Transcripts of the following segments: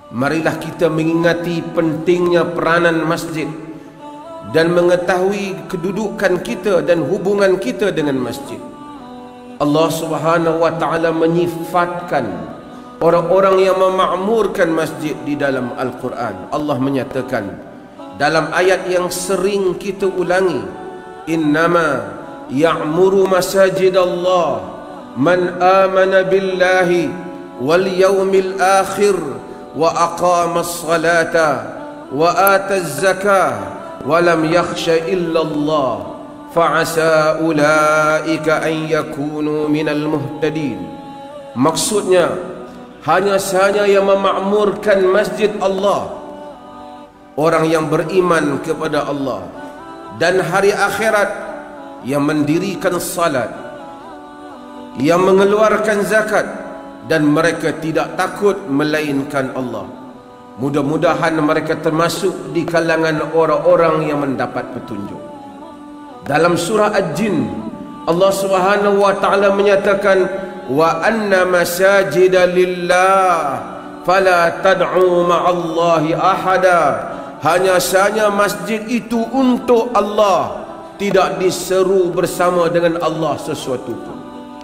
marilah kita mengingati pentingnya peranan masjid dan mengetahui kedudukan kita dan hubungan kita dengan masjid. Allah Subhanahu wa taala menyifatkan orang-orang yang memakmurkan masjid di dalam Al-Quran. Allah menyatakan dalam ayat yang sering kita ulangi, innama ya'muru masajidallah man amana billahi wal yawmil akhir wa aqamas salata wa ataz zakah wa lam yakhsha illa Allah fa'asa ulaika an yakunu minal muhtadin. Maksudnya hanya sahaja yang memakmurkan masjid Allah orang yang beriman kepada Allah dan hari akhirat, yang mendirikan salat, yang mengeluarkan zakat, dan mereka tidak takut melainkan Allah. Mudah-mudahan mereka termasuk di kalangan orang-orang yang mendapat petunjuk. Dalam surah Al-Jin, Allah Subhanahu wa taala menyatakan, wa anna masajida lillah fala tad'u ma'allahi ahada. Hanya sahaja masjid itu untuk Allah, tidak diseru bersama dengan Allah sesuatu pun.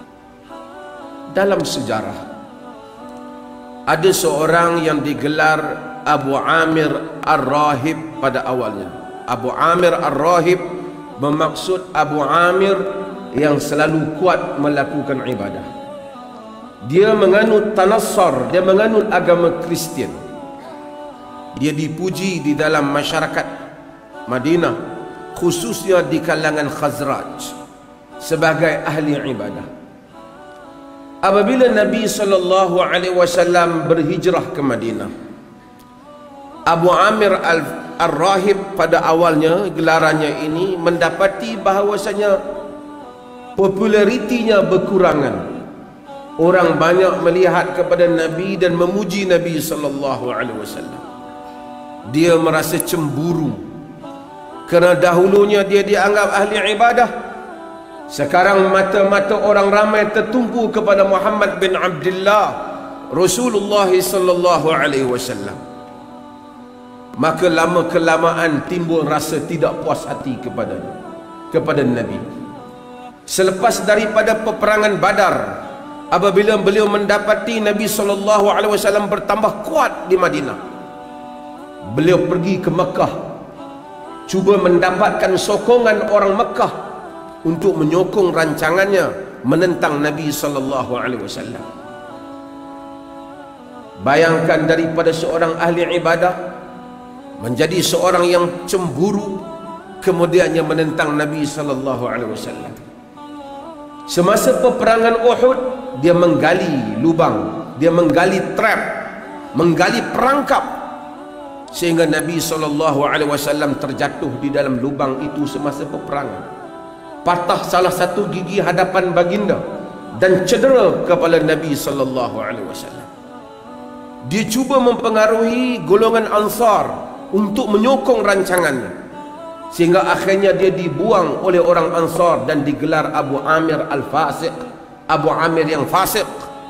Dalam sejarah ada seorang yang digelar Abu Amir Ar-Rahib pada awalnya. Abu Amir Ar-Rahib bermaksud Abu Amir yang selalu kuat melakukan ibadah. Dia menganut Tanassar, dia menganut agama Kristian. Dia dipuji di dalam masyarakat Madinah, khususnya di kalangan Khazraj, sebagai ahli ibadah. Apabila Nabi SAW berhijrah ke Madinah, Abu Amir Ar-Rahib pada awalnya, gelarannya ini, mendapati bahawasanya popularitinya berkurangan. Orang banyak melihat kepada Nabi dan memuji Nabi SAW. Dia merasa cemburu kerana dahulunya dia dianggap ahli ibadah. Sekarang mata-mata orang ramai tertumpu kepada Muhammad bin Abdullah, Rasulullah SAW. Maka lama-kelamaan timbul rasa tidak puas hati kepada Nabi. Selepas daripada peperangan Badar, apabila beliau mendapati Nabi SAW bertambah kuat di Madinah, beliau pergi ke Mekah, cuba mendapatkan sokongan orang Mekah untuk menyokong rancangannya menentang Nabi SAW. Bayangkan daripada seorang ahli ibadah menjadi seorang yang cemburu, kemudiannya menentang Nabi SAW. Semasa peperangan Uhud, dia menggali lubang, dia menggali trap, menggali perangkap, sehingga Nabi SAW terjatuh di dalam lubang itu semasa peperangan. Patah salah satu gigi hadapan baginda dan cedera kepala Nabi SAW. Dia cuba mempengaruhi golongan Ansar untuk menyokong rancangannya, sehingga akhirnya dia dibuang oleh orang Ansar dan digelar Abu Amir Al-Fasiq, Abu Amir yang fasik.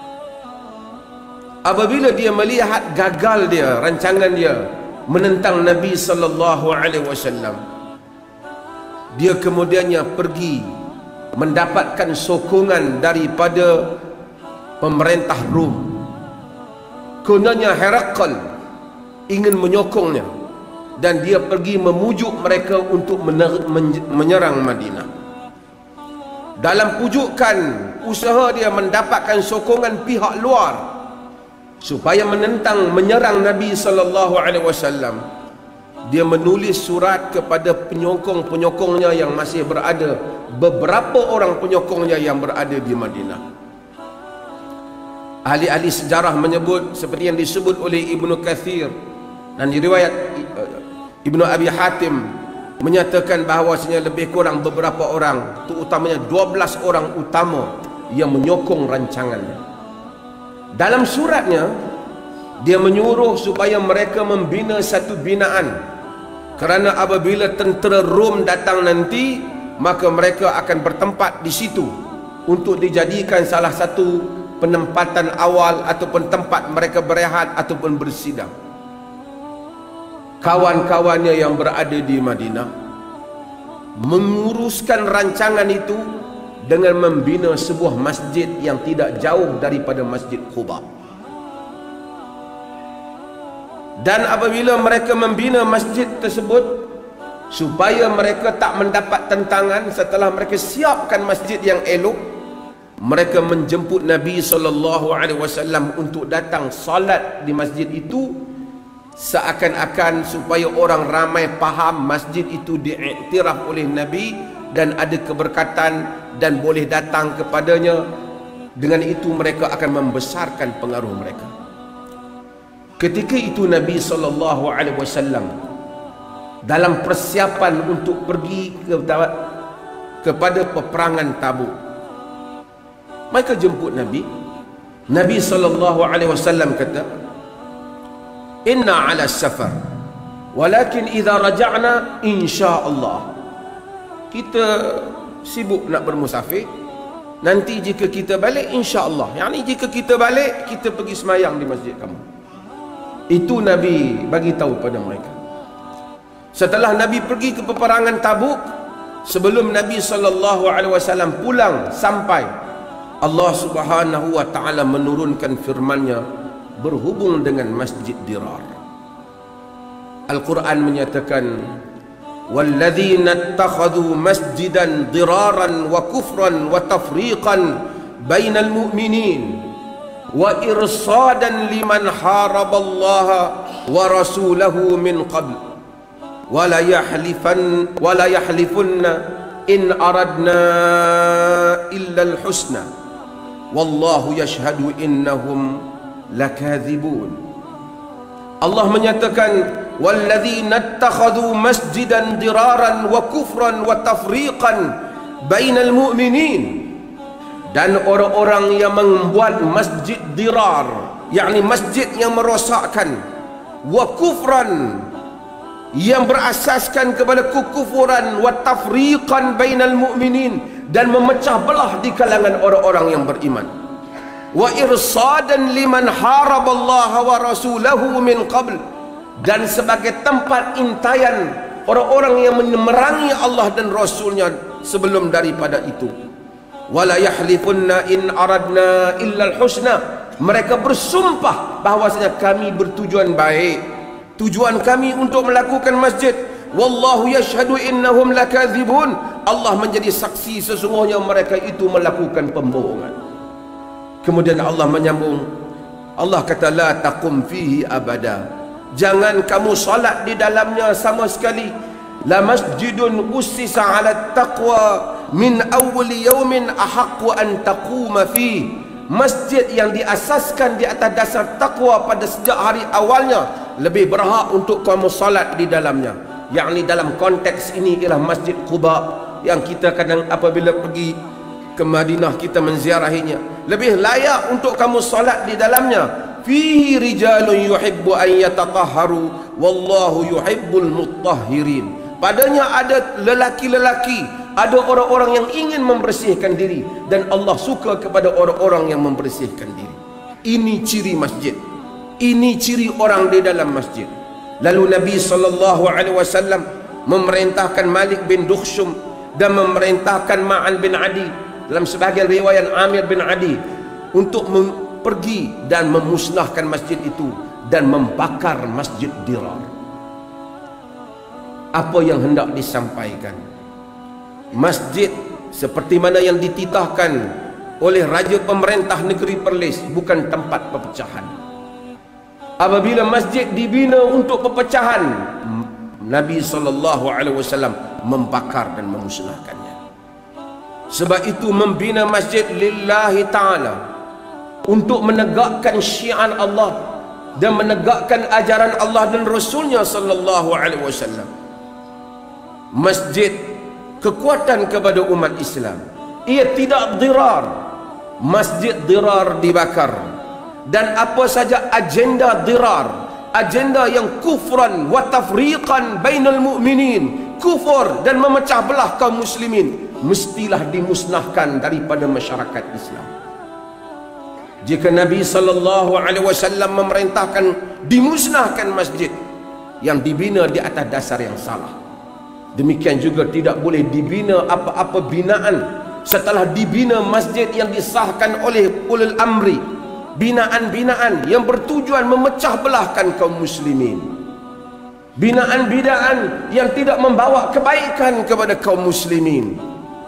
Apabila dia melihat gagal dia, rancangan dia menentang Nabi SAW, dia kemudiannya pergi mendapatkan sokongan daripada pemerintah Rom. Kononnya Herakl ingin menyokongnya, dan dia pergi memujuk mereka untuk menyerang Madinah. Dalam pujukan usaha dia mendapatkan sokongan pihak luar supaya menyerang Nabi SAW, dia menulis surat kepada penyokong-penyokongnya yang masih berada, beberapa orang penyokongnya yang berada di Madinah. Ahli-ahli sejarah menyebut, seperti yang disebut oleh Ibnu Katsir dan diriwayat Ibnu Abi Hatim, menyatakan bahawasanya lebih kurang beberapa orang, terutamanya 12 orang utama yang menyokong rancangannya. Dalam suratnya, dia menyuruh supaya mereka membina satu binaan, kerana apabila tentera Rom datang nanti, maka mereka akan bertempat di situ untuk dijadikan salah satu penempatan awal ataupun tempat mereka berehat ataupun bersidang. kawan-kawannya yang berada di Madinah menguruskan rancangan itu dengan membina sebuah masjid yang tidak jauh daripada Masjid Quba. Dan apabila mereka membina masjid tersebut, supaya mereka tak mendapat tentangan, setelah mereka siapkan masjid yang elok, mereka menjemput Nabi SAW untuk datang salat di masjid itu, seakan-akan supaya orang ramai faham masjid itu diiktiraf oleh Nabi dan ada keberkatan dan boleh datang kepadanya. Dengan itu mereka akan membesarkan pengaruh mereka. Ketika itu Nabi SAW dalam persiapan untuk pergi kepada peperangan Tabuk, mereka jemput Nabi. Nabi SAW kata, "Inna ala safar, walakin idza raja'na insyaallah." Kita sibuk nak bermusafir, nanti jika kita balik insyaallah. Yani jika kita balik, kita pergi semayang di masjid kamu. Itu Nabi bagi tahu pada mereka. Setelah Nabi pergi ke peperangan Tabuk, sebelum Nabi SAW pulang sampai, Allah Subhanahu wa taala menurunkan firman-Nya berhubung dengan Masjid Dirar. Al-Quran menyatakan, "Walladzina ittakhadhu masjidan diraran wa kufran wa tafriqan bainal mu'minin wa irsadan liman haraballaha wa rasulahu min qabl wa la yahlifunna in aradna illa al-husna wallahu yashhadu innahum lakadzibun." Allah menyatakan, "Walladzina ittakhadhu masjidan diraran wa kufran wa tafriqan bainal mu'minin." Dan orang-orang yang membuat masjid dirar, yakni masjid yang merosakkan, wa kufran, yang berasaskan kepada kekufuran, wa tafriqan bainal mu'minin, dan memecah belah di kalangan orang-orang yang beriman, wa irsadan liman haraballaha wa rasulahu min qabl, dan sebagai tempat intaian orang-orang yang memerangi Allah dan Rasulnya sebelum daripada itu. Wala yahlifunna in aradna illa al-husna, mereka bersumpah bahwasanya kami bertujuan baik, tujuan kami untuk melakukan masjid. Wallahu yashhadu innahum lakadzibun, Allah menjadi saksi sesungguhnya mereka itu melakukan pembohongan. Kemudian Allah menyambung, Allah kata, "La taqum fihi abada," jangan kamu salat di dalamnya sama sekali. "La masjidun ussisa 'ala taqwa min awwal yawmin ahaqqu an taquma fi," masjid yang diasaskan di atas dasar takwa pada sejak hari awalnya lebih berhak untuk kamu salat di dalamnya. Yakni dalam konteks ini ialah Masjid Quba yang kita kadang apabila pergi ke Madinah kita menziarahinya, lebih layak untuk kamu salat di dalamnya. "Fihi rijalun yuhibbu an yatatahharu wallahu yuhibbul mutahhirin." Padanya ada lelaki-lelaki, ada orang-orang yang ingin membersihkan diri, dan Allah suka kepada orang-orang yang membersihkan diri. Ini ciri masjid, ini ciri orang di dalam masjid. Lalu Nabi SAW memerintahkan Malik bin Dukhshum dan memerintahkan Ma'an bin Adi, dalam sebahagian riwayat Amir bin Adi, untuk pergi dan memusnahkan masjid itu dan membakar Masjid Dirar. Apa yang hendak disampaikan? Masjid seperti mana yang dititahkan oleh Raja Pemerintah Negeri Perlis bukan tempat perpecahan. Apabila masjid dibina untuk perpecahan, Nabi SAW membakar dan memusnahkannya. Sebab itu membina masjid lillahi ta'ala, untuk menegakkan syiar Allah dan menegakkan ajaran Allah dan Rasulnya SAW. Masjid kekuatan kepada umat Islam, ia tidak dirar. Masjid dirar dibakar, dan apa saja agenda dirar, agenda yang kufran wa tafriqan bainal mu'minin, kufur dan memecah belah kaum muslimin, mestilah dimusnahkan daripada masyarakat Islam. Jika Nabi SAW memerintahkan dimusnahkan masjid, yang dibina di atas dasar yang salah. Demikian juga tidak boleh dibina apa-apa binaan setelah dibina masjid yang disahkan oleh ulul amri, binaan-binaan yang bertujuan memecah belahkan kaum muslimin, binaan-binaan yang tidak membawa kebaikan kepada kaum muslimin.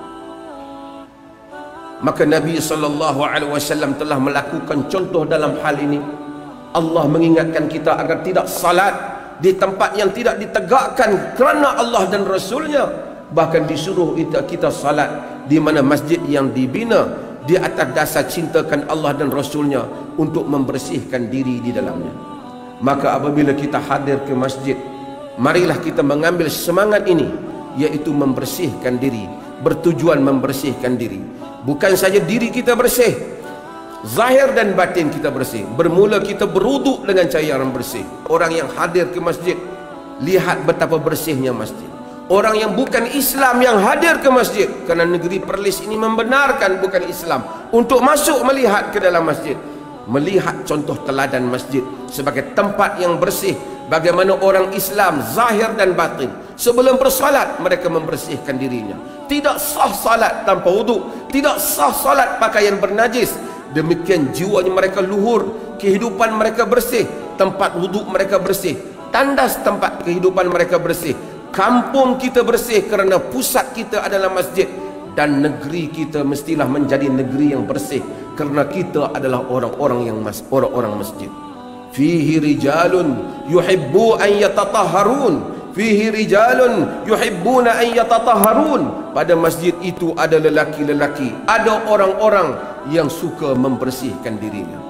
Maka Nabi SAW telah melakukan contoh dalam hal ini. Allah mengingatkan kita agar tidak salat di tempat yang tidak ditegakkan kerana Allah dan Rasulnya. Bahkan disuruh kita salat di mana masjid yang dibina di atas dasar cintakan Allah dan Rasulnya untuk membersihkan diri di dalamnya. Maka apabila kita hadir ke masjid, marilah kita mengambil semangat ini, yaitu membersihkan diri, bertujuan membersihkan diri. Bukan saja diri kita bersih, zahir dan batin kita bersih. Bermula kita berwuduk dengan cairan bersih. Orang yang hadir ke masjid, lihat betapa bersihnya masjid. Orang yang bukan Islam yang hadir ke masjid, kerana negeri Perlis ini membenarkan bukan Islam untuk masuk melihat ke dalam masjid, melihat contoh teladan masjid sebagai tempat yang bersih. Bagaimana orang Islam zahir dan batin sebelum bersalat mereka membersihkan dirinya. Tidak sah salat tanpa wuduk, tidak sah salat pakaian bernajis. Demikian jiwanya mereka luhur, kehidupan mereka bersih, tempat wuduk mereka bersih, tandas tempat kehidupan mereka bersih. Kampung kita bersih kerana pusat kita adalah masjid, dan negeri kita mestilah menjadi negeri yang bersih kerana kita adalah orang-orang masjid. Fihi rijalun yuhibbu an yatatahharun, fihi rijalun yuhibbuna an yatatahharun. Pada masjid itu ada lelaki-lelaki, ada orang-orang yang suka membersihkan dirinya.